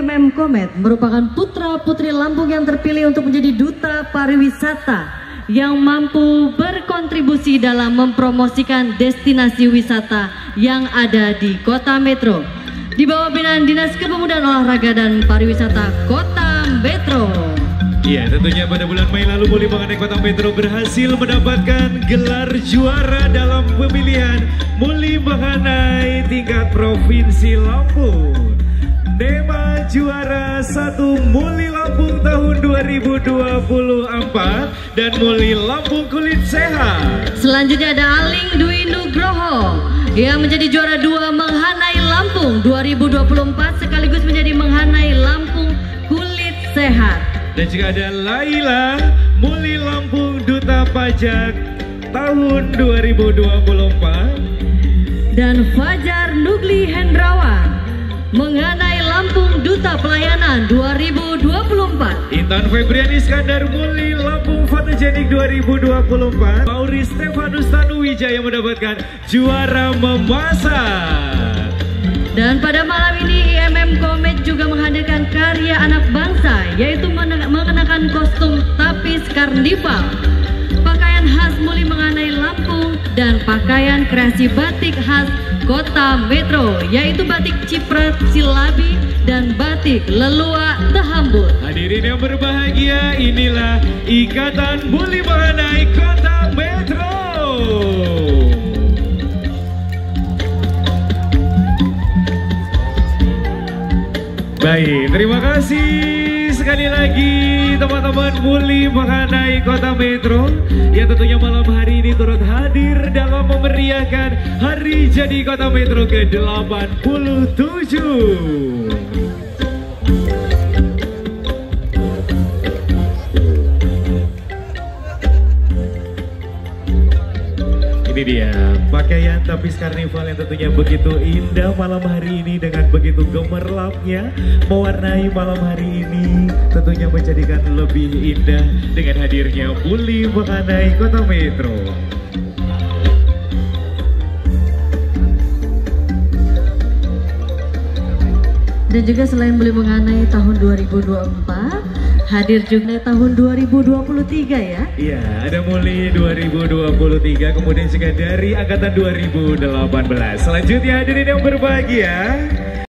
IMM Komet merupakan putra-putri Lampung yang terpilih untuk menjadi duta pariwisata yang mampu berkontribusi dalam mempromosikan destinasi wisata yang ada di Kota Metro. Di bawah binaan Dinas Kepemudaan Olahraga dan Pariwisata Kota Metro. Iya, tentunya pada bulan Mei lalu Muli Mahanai Kota Metro berhasil mendapatkan gelar juara dalam pemilihan Muli Mahanai tingkat Provinsi Lampung. Tema juara 1 Muli Lampung tahun 2024 dan Muli Lampung Kulit Sehat. Selanjutnya ada Aling Dwi Nugroho yang menjadi juara 2 Menghanai Lampung 2024 sekaligus menjadi Menghanai Lampung Kulit Sehat. Dan juga ada Laila Muli Lampung Duta Pajak tahun 2024. Dan Fajar Nugli Hendrawan Menghanai Lampung Duta Pelayanan 2024. Intan Febriani Iskandar Muli Lampung Fotogenik 2024. Mauri Stefanus Tanuwijaya mendapatkan juara memasak. Dan pada malam ini IMM Komet juga menghadirkan karya anak bangsa, yaitu mengenakan kostum tapis karnival, pakaian khas Muli Menghanai Lampung, dan pakaian kreasi batik khas Kota Metro, yaitu batik Ciprat Silabi dan batik Leluak Tahambut. Hadirin yang berbahagia, inilah Ikatan Muli Menghanai Kota Metro. Baik, terima kasih sekali lagi teman-teman Muli Mahanai Kota Metro yang tentunya malam hari ini turut hadir dalam memeriahkan Hari Jadi Kota Metro ke-87. Ini dia pakaian tapis karnival yang tentunya begitu indah malam hari ini dengan begitu gemerlapnya mewarnai malam hari ini, tentunya menjadikan lebih indah dengan hadirnya Muli Mahanai Kota Metro. Dan juga selain Muli Menghanai tahun 2024, hadir juga tahun 2023 ya. Iya, ada Muli 2023, kemudian juga dari angkatan 2018. Selanjutnya hadirin yang berbahagia,